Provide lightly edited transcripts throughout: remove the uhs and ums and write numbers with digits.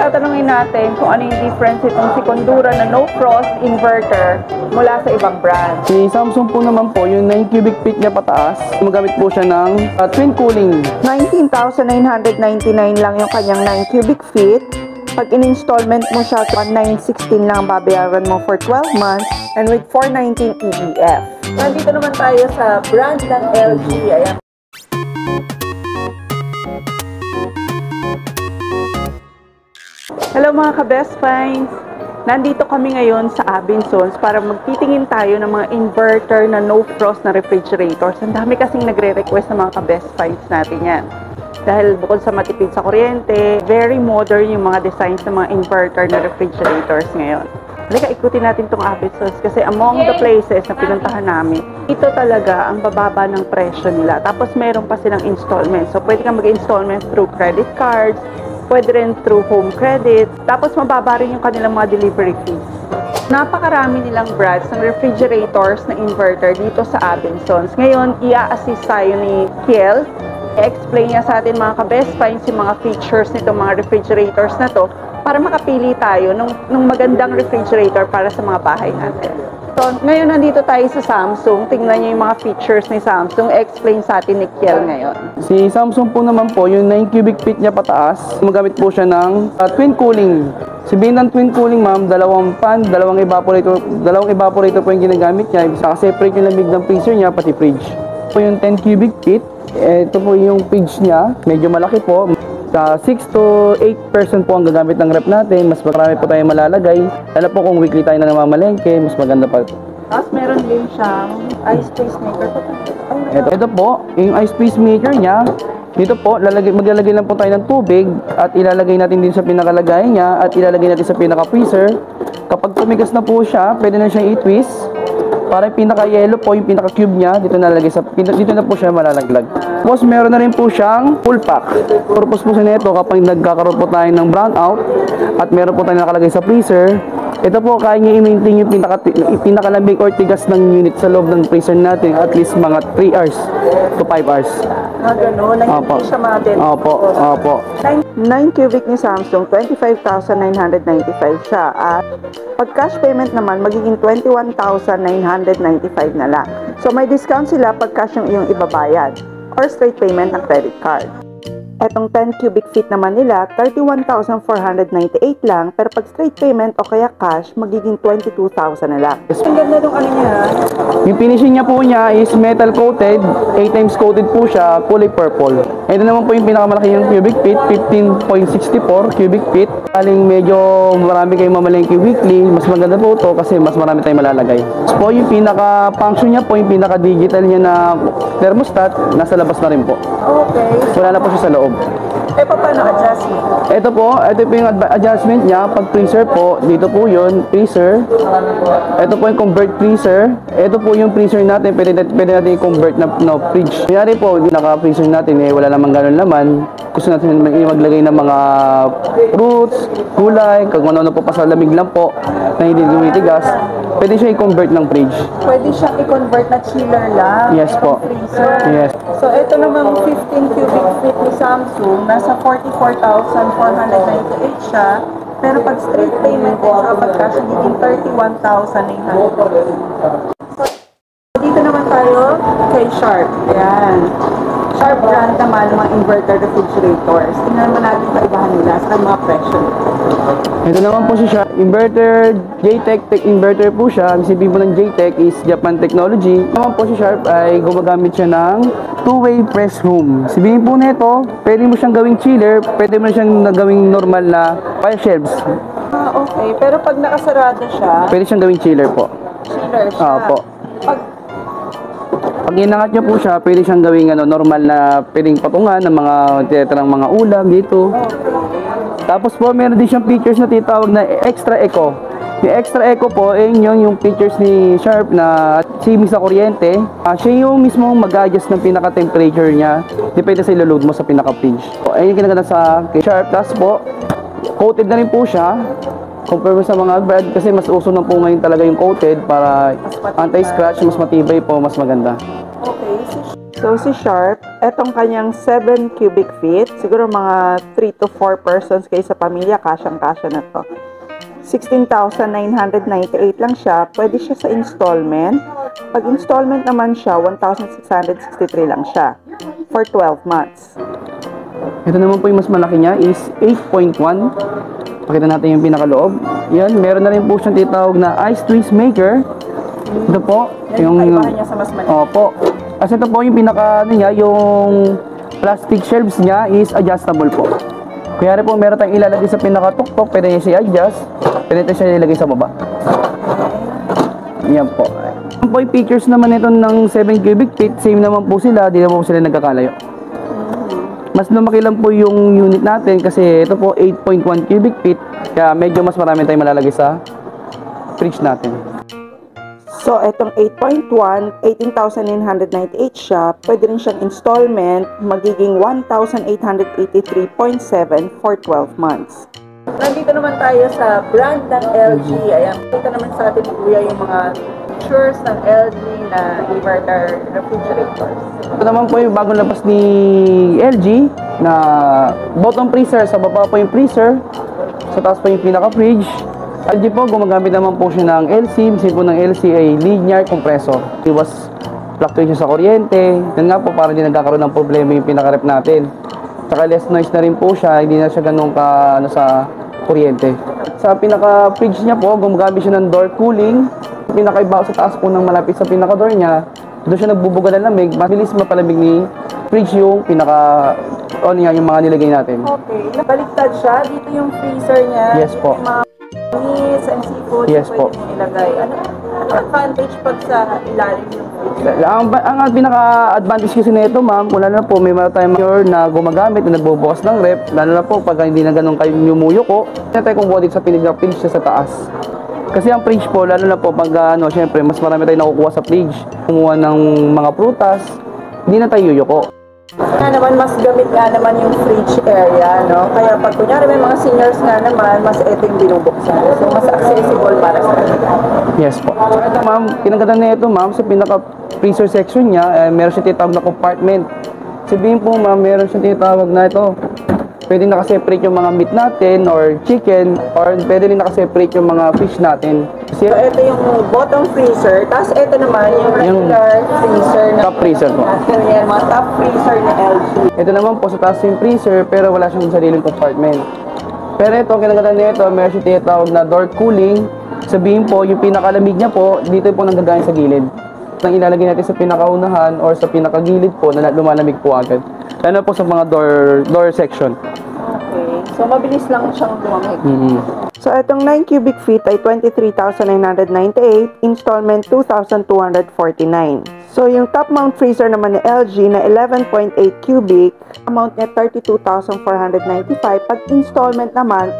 tatanungin natin kung ano yung difference itong si Condura na no frost inverter mula sa ibang brand. Si Samsung po naman po, yung 9 cubic feet niya pataas, magamit po siya ng twin cooling. 19,999 lang yung kanyang 9 cubic feet. Pag in-installment mo siya, 1,916 lang babayaran mo for 12 months and with 419 EEF. Nandito naman tayo sa brand ng LG. Ayan. Hello mga ka-best finds! Nandito kami ngayon sa Abinsons para magtitingin tayo ng mga inverter na no frost na refrigerators. Ang dami kasing nagre-request ng mga ka-best finds natin yan. Dahil bukod sa matipid sa kuryente, very modern yung mga designs ng mga inverter na refrigerators ngayon. Halika, ikutin natin itong Abinsons kasi among the places na pinuntahan namin, ito talaga ang bababa ng presyo nila. Tapos meron pa silang installment. So pwede kang mag-installment through credit cards, pwede rin through home credit, tapos mababa rin yung kanilang mga delivery fees. Napakarami nilang brands ng refrigerators na inverter dito sa Abinsons. Ngayon, i-assist tayo ni Kiel. I-explain niya sa atin mga ka-best finds yung mga features nitong mga refrigerators na to para makapili tayo ng magandang refrigerator para sa mga bahay natin. So, ngayon nandito tayo sa Samsung. Tingnan niyo yung mga features ni Samsung. I-explain sa atin ni Kiel ngayon. Si Samsung po naman po, yung 9 cubic feet niya pataas, magamit po siya ng twin cooling. Sabihin ng twin cooling, ma'am, dalawang fan, dalawang evaporator po yung ginagamit niya. Saka-separate yung lamig ng freezer niya, pati fridge. Po yung 10 cubic feet, ito po yung fridge niya, medyo malaki po. Sa 6 to 8% po ang gagamit ng rep natin, mas marami po tayong malalagay. Lalo po kung weekly tayo na namamalengke, mas maganda pa. Tapos meron din siyang ice pacemaker. Ito po, yung ice pacemaker niya. Dito po, maglalagay lang po tayo ng tubig at ilalagay natin din sa pinakalagay niya at ilalagay natin sa pinaka-freezer. Kapag tumigas na po siya, pwede na siyang i-twist. Para yung pinaka-yellow po, yung pinaka-cube niya, dito na po siya malalaglag. Tapos meron na rin po siyang full pack. Purpose po siya nito kapag nagkakaroon po tayo ng brownout at meron po tayo nakalagay sa freezer. Ito po, kaya niya i-maintain yung pinakalamig or tigas ng unit sa loob ng freezer natin at least mga 3 hours to 5 hours. Gano'n, hindi siya ma-dead. Opo. 9 cubic ni Samsung, 25,995 siya. At pag cash payment naman, magiging 21,995 na lang. So may discount sila pag cash yung iyong ibabayad or straight payment ng credit card. Etong 10 cubic feet naman nila, 31,498 lang, pero pag straight payment o kaya cash, magiging 22,000 na lang. Ang ganda nung ano niya. Yung finishing niya po niya is metal coated, 8 times coated po siya, kulay purple. Ito naman po yung pinakamalaki yung cubic feet, 15.64 cubic feet. Aling medyo marami kayong mamalengke weekly, mas maganda po ito kasi mas marami tayong malalagay. So po yung pinaka-function niya po, yung pinaka-digital niya na thermostat, nasa labas na rin po. Okay. Wala na po siya sa loob. Paano adjustment? Ito po yung adjustment niya. Pag freezer po, dito po yun, freezer. Ito po yung convert freezer. Ito po yung freezer natin, pwede natin i-convert na fridge. Kanyari po, naka-freezer natin, wala namang ganun laman. Gusto natin maglagay ng mga fruits, gulay, kung ano po pa sa lamig lang po, na hindi lumitigas. Pwede siya i-convert ng fridge. Pwede siya i-convert na chiller lang. Yes po. Freezer. Yes. So, ito naman 15 cubic feet ni Samsung, nasa 44,498 siya. Pero pag straight payment din sa kapag cash, nagiging 31,900. So, dito naman tayo kay Sharp. Ayan. Sharp brand naman ng mga inverter refrigerators. Tingnan naman natin kaibahan nila sa mga presyo. Ito naman po si Sharp Inverter, JTech Tech Inverter po siya. Ang sabihin po ng JTech is Japan Technology. Ito naman po si Sharp ay gumagamit siya ng two-way press room. Sabihin po nito, pwede mo siyang gawing chiller, pwede mo siyang gawing normal na file shelves. Okay. Pero pag nakasarado siya, Pwede siyang gawing chiller po. chiller siya. Opo. Pag Pag inangat niyo po siya, pwede siyang gawing normal na pwedeng patungan ng mga tinatirang mga ulam dito. Tapos po, meron din siyang features na tinatawag na extra eco. Yung extra eco po, yung features ni Sharp na saving sa kuryente. Siya yung mismo mag-adjust ng pinaka-temperature niya. Depende sa ilo-load mo sa pinaka-fridge. Ayun yung kinaganda sa kay Sharp. Tapos po, coated na rin po siya. Compare mo sa mga brand kasi mas uso na po ngayon talaga yung coated para anti-scratch, mas matibay po, mas maganda. okay, So, si Sharp, etong kanyang 7 cubic feet, siguro mga 3 to 4 persons kayo sa pamilya, kasyang-kasya na to. 16,998 lang siya. Pwede siya sa installment. Pag installment naman siya, 1,663 lang siya for 12 months. Ito naman po yung mas malaki niya is 8.1. Pakita natin yung pinakaloob. Yan, meron na rin po siyang tinatawag na ice twist maker. Ito po. Yan yung kaibahan niya sa mas maliit. Opo. Kasi ito po yung pinaka, ano niya, yung plastic shelves niya is adjustable po. Kaya rin po meron tayong ilalagay sa pinaka-tuktok, pwede niya siya adjust, pwede niya siya ilalagay sa baba. Yan po. Yan po yung pictures naman ito ng 7 cubic feet, same naman po sila, di naman po sila nagkakalayo. Mas lumaki lang po yung unit natin kasi ito po 8.1 cubic feet, kaya medyo mas marami tayong malalagay sa fridge natin. So, etong 8.1, 18,998 siya. Pwede rin siyang installment, magiging 1,883.7 for 12 months. Nandito naman tayo sa brand ng LG. Ayan, kita naman sa atin ni Kuya yung mga features ng LG na inverter refrigerators. Ito naman po yung bagong labas ni LG na bottom freezer. Sa baba po yung freezer, sa taas po yung pinaka-fridge. LG po, gumagamit naman po siya ng LC. Kasi po ng LC ay linear compressor. Iwas fluctuation sa kuryente. Yan nga po, para hindi nagkakaroon ng problema yung pinaka-rep natin. Saka less noise na rin po siya. Hindi na siya ganun ka sa kuryente. Sa pinaka-fridge niya po, gumagamit siya ng door cooling. Pinaka-iba sa taas po ng malapit sa pinaka-door niya. Doon siya nagbubuga ng lamig. Mabilis mapalamig ni fridge yung pinaka niya, yung mga nilagay natin. Okay, baliktad siya. Dito yung freezer niya. Yes po. Yung mga meats and seafood. Yes po. Pwede mong ilagay. Ano advantage pag sa ilalim yung freezer? Ang pinaka-advantage kasi nito, ma'am, wala na po, may mga tayong na gumagamit, na nagbubukas ng rep, lalo na po pag hindi na ganun kayo yumuyuko, hindi na tayo kumuha sa pinag-fridge sa taas. Kasi ang fridge po, lalo na po pag syempre, mas marami tayong nakukuha sa fridge. Kumuha ng mga prutas, hindi na tayo yuyuko. Nga naman, mas gamit nga naman yung fridge area, no? Kaya pag kunyari may mga seniors nga naman, mas ito yung binubuksan. So, mas accessible para sa kanila. Yes po. Ito ma'am, pinaganda na ito ma'am, sa pinaka-freezer section niya, meron siya tinatawag na compartment. Sabihin po ma'am, meron siya tinatawag na ito. Pwede nakaseparate yung mga meat natin or chicken, or pwede rin nakaseparate yung mga fish natin. So, ito yung bottom freezer. Tapos, ito naman yung regular freezer na top freezer po. Yan, mga top freezer na LG. Ito naman po sa taas yung freezer, pero wala siyang sariling compartment. Pero ito, kinaganda nito, meron siya tinatawag na door cooling. Sabihin po, yung pinakalamig niya po, dito po nanggagaling sa gilid. Nang ilalagay natin sa pinakaunahan or sa pinakagilid po, na lumalamig po agad. Lalo po sa mga door section. Okay. So, mabilis lang siyang lumamig. So, itong 9 cubic feet ay 23,998, installment 2,249. So, yung top mount freezer naman ni LG na 11.8 cubic, amount niya 32,495. Pag installment naman,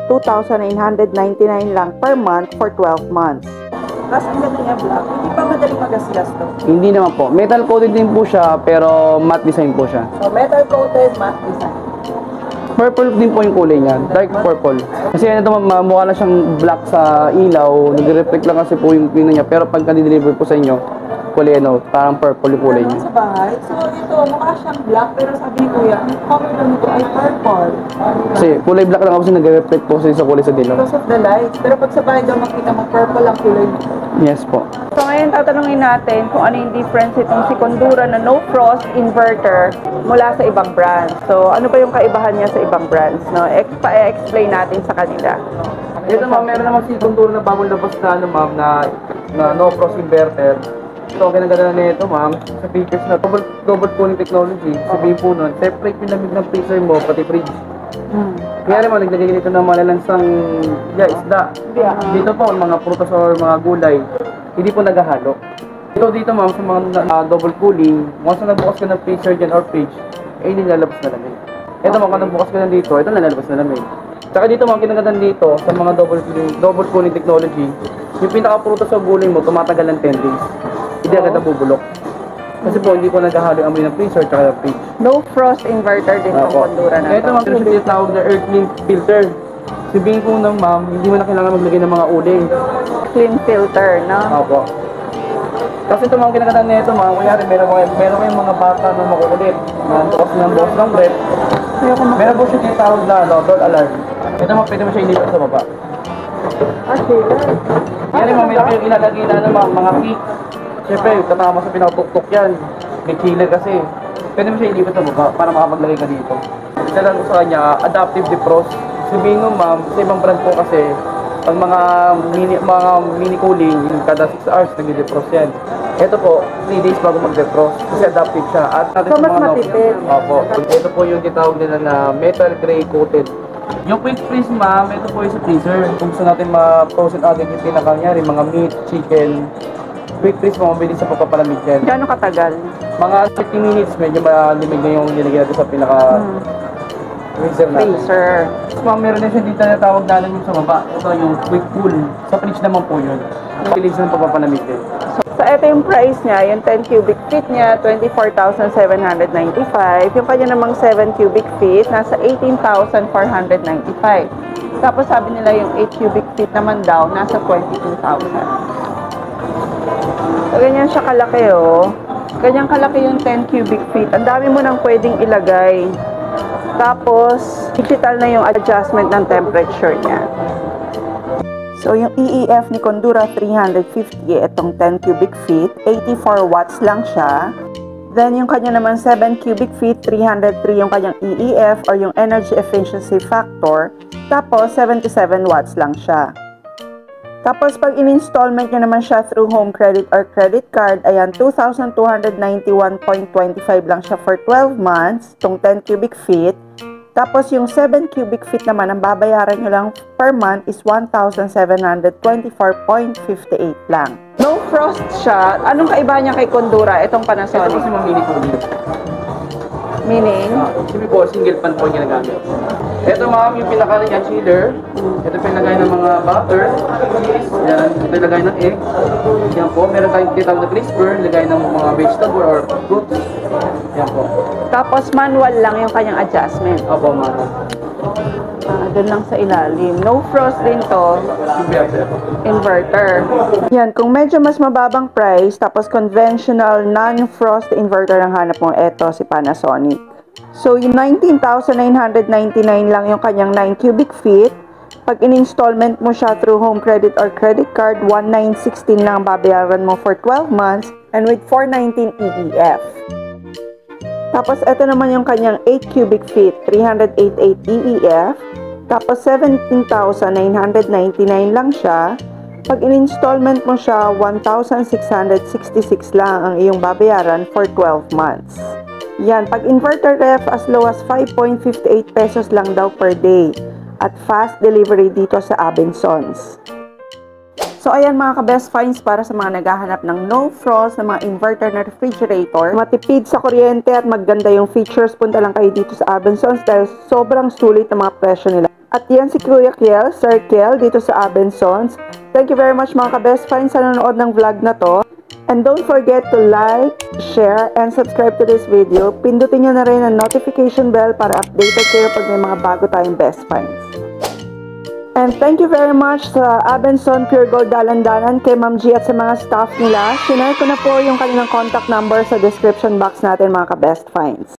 2,999 lang per month for 12 months. Tapos, ang ganda niya black. Hindi pa madaling magasgas to. Hindi naman po. Metal coated din po siya, pero matte design po siya. So, metal coated, matte design. Purple din po yung kulay niya, dark purple. Kasi ano ito, mukha lang siyang black sa ilaw, nagre-reflect lang kasi po yung pino niya. Pero pagka deliver po sa inyo, kulay parang purple yung kulay niya. Sa bahay. So, ito, mukha siyang black, pero sabi ni Kuya, ang color lang ito ay purple. Kasi kulay black lang kasi nagre-reflect po sa kulay sa dilaw. Because of the lights. Pero pag sa bahay daw makita mo, purple ang kulay nito. Yes po. So, ngayon tatanungin natin kung ano yung difference itong si Condura na no frost inverter mula sa ibang brands. So, ano pa yung kaibahan niya sa ibang brands? No? Pa-explain natin sa kanila. Ito ma'am, meron naman si Condura na bagong labas na ma'am na no frost inverter. So, ang kinaganda na ito ma'am, sa features na double cooling technology, sabihin po nun, separate yung lamig ng freezer mo, pati fridge. Kaya naman, naglagay nito ng malalansang isda. Dito po, mga prutas or mga gulay, hindi po naghahalo. Dito ma'am, sa mga double cooling, once na nagbukas ka ng freezer dyan or fridge, hindi lalabas na lamig. Ito ma'am, kung nagbukas ka na dito, ito nalalabas na lamig. Tsaka dito ma'am, kinaganda dito, sa mga double cooling technology, yung pinaka-prutas sa gulay mo, tumatagal ng 10 days. Hindi agad nabubulok. Kasi po, hindi po naghahalo yung amoy ng freezer tsaka ng fridge. No frost inverter din ng Condura na Ito ma'am, ito siya tinatawag na earth clean filter. Sabihin po ng ma'am, hindi mo na kailangan maglagay ng mga uling. clean filter, no? Opo. Kasi ito mga kinagandaan nito, mga kunyari, meron kayong mga bata na makukulit. Ng boss ng rep. Meron po siya tinatawag na door alarm. Ito mga pwede mo siya ilipat sa baba. Yan yung meron kayong ilalagay na mga key. Siyempre, katama sa pinakatuktok yan. May killer kasi. Pwede mo siya ilipat sa baba para makapaglagay ka dito. Ito lang ko sa kanya, adaptive defrost. Sabihin mo ma'am, sa ibang brand po kasi, pag mga mini cooling, kada 6 hours nag-defrost yan. Ito po, 3 days bago mag-defrost kasi adaptive siya. At natin So, sa mas mga matipid. Opo. Ito po yung tinatawag nila na metal gray coated. Yung quick freeze ma'am, ito po yung sa freezer. Kung gusto natin ma-frozen agad yung pinakanyari, mga meat, chicken, quick freeze mo, mabilis sa pagpapalamig yan. Gano'ng katagal? Mga 30 minutes, medyo malimig na yung nilagay natin sa freezer natin. Freezer. Ma'am, meron na siya dito na tawag natin yung sa baba. Ito yung quick cool. Sa fridge naman po yun. Bilis ng pagpapalamig din. So, ito yung price niya. Yung 10 cubic feet niya, 24,795. Yung kanya namang 7 cubic feet, nasa 18,495. Tapos sabi nila yung 8 cubic feet naman daw, nasa 22,000. So, ganyan siya kalaki, oh. Ganyan kalaki yung 10 cubic feet. Ang dami mo nang pwedeng ilagay. Tapos, digital na yung adjustment ng temperature niya. So, yung EEF ni Condura 350, itong 10 cubic feet, 84 watts lang siya. Then, yung kanya naman 7 cubic feet, 303 yung kanyang EEF or yung Energy Efficiency Factor. Tapos, 77 watts lang siya. Tapos, pag in-installment nyo naman siya through home credit or credit card, ayan, 2,291.25 lang siya for 12 months, itong 10 cubic feet. Tapos, yung 7 cubic feet naman, ang babayaran nyo lang per month is 1,724.58 lang. No frost siya. Anong kaiba niya kay Condura, itong Ito Panasonic? kasi mga mini cooling. Meaning? Sabi po, single pan po yung ginagamit. Ito ma'am, yung pinaka niya chiller. Ito pinagay ng mga butter. Yan, ito ilagay ng egg. Yan po, meron tayong tinatawag na crisper, ilagay ng mga vegetable or fruits. Yan po. Tapos, manual lang yung kanyang adjustment. Opo, ma'am. Doon lang sa ilalim. No frost din to. Inverter. Yan, kung medyo mas mababang price, tapos conventional non-frost inverter ang hanap mo, eto si Panasonic. So, yung 19,999 lang yung kanyang 9 cubic feet. Pag in-installment mo siya through home credit or credit card, 1,916 lang babayaran mo for 12 months and with 419 EEF. Tapos, ito naman yung kanyang 8 cubic feet, 388 EEF. Tapos, 17,999 lang siya. Pag in-installment mo siya, 1,666 lang ang iyong babayaran for 12 months. Yan, pag inverter ref, as low as 5.58 pesos lang daw per day. At fast delivery dito sa Abençons. So, ayan mga ka-best finds para sa mga naghahanap ng no frost na mga inverter na refrigerator. Matipid sa kuryente at maganda yung features. Punta lang kayo dito sa Abençons dahil sobrang sulit ng mga presyo nila. At yan si Kuya Kiel, Sir Kiel, dito sa Abençons. Thank you very much mga ka-best finds sa nanonood ng vlog na to. And don't forget to like, share, and subscribe to this video. Pindutin nyo na rin ang notification bell para updated kayo pag may mga bago tayong best finds. And thank you very much sa Abençon Pure Gold Dalandanan, kay Ma'am G at sa mga staff nila. Sinare ko na po yung kanilang contact number sa description box natin mga ka-best finds.